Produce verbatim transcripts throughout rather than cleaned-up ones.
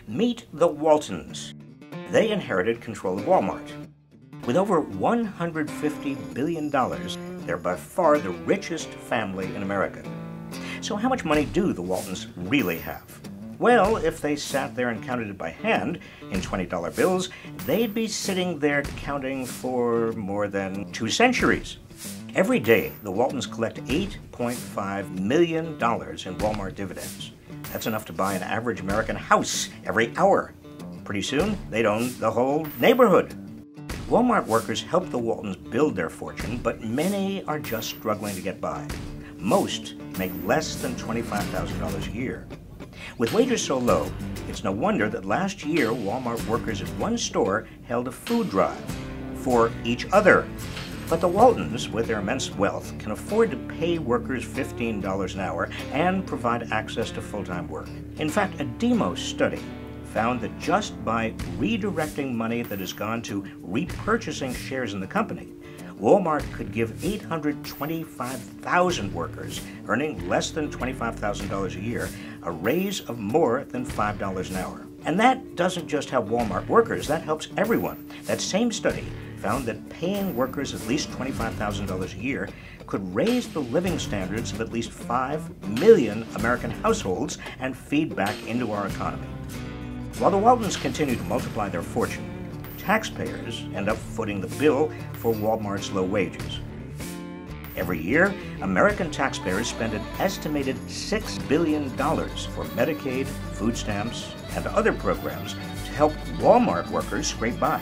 Meet the Waltons. They inherited control of Walmart. With over one hundred fifty billion dollars, they're by far the richest family in America. So how much money do the Waltons really have? Well, if they sat there and counted it by hand in twenty dollar bills, they'd be sitting there counting for more than two centuries. Every day, the Waltons collect eight point five million dollars in Walmart dividends. That's enough to buy an average American house every hour. Pretty soon, they'd own the whole neighborhood. Walmart workers help the Waltons build their fortune, but many are just struggling to get by. Most make less than twenty-five thousand dollars a year. With wages so low, it's no wonder that last year Walmart workers at one store held a food drive for each other. But the Waltons, with their immense wealth, can afford to pay workers fifteen dollars an hour and provide access to full-time work. In fact, a Demos study found that just by redirecting money that has gone to repurchasing shares in the company, Walmart could give eight hundred twenty-five thousand workers earning less than twenty-five thousand dollars a year a raise of more than five dollars an hour. And that doesn't just help Walmart workers, that helps everyone. That same study found that paying workers at least twenty-five thousand dollars a year could raise the living standards of at least five million American households and feed back into our economy. While the Waltons continue to multiply their fortune, taxpayers end up footing the bill for Walmart's low wages. Every year, American taxpayers spend an estimated six billion dollars for Medicaid, food stamps, and other programs to help Walmart workers scrape by.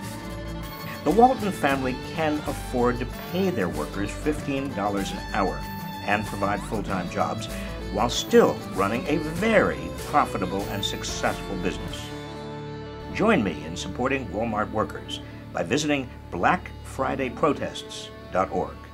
The Walton family can afford to pay their workers fifteen dollars an hour and provide full-time jobs while still running a very profitable and successful business. Join me in supporting Walmart workers by visiting black friday protests dot org.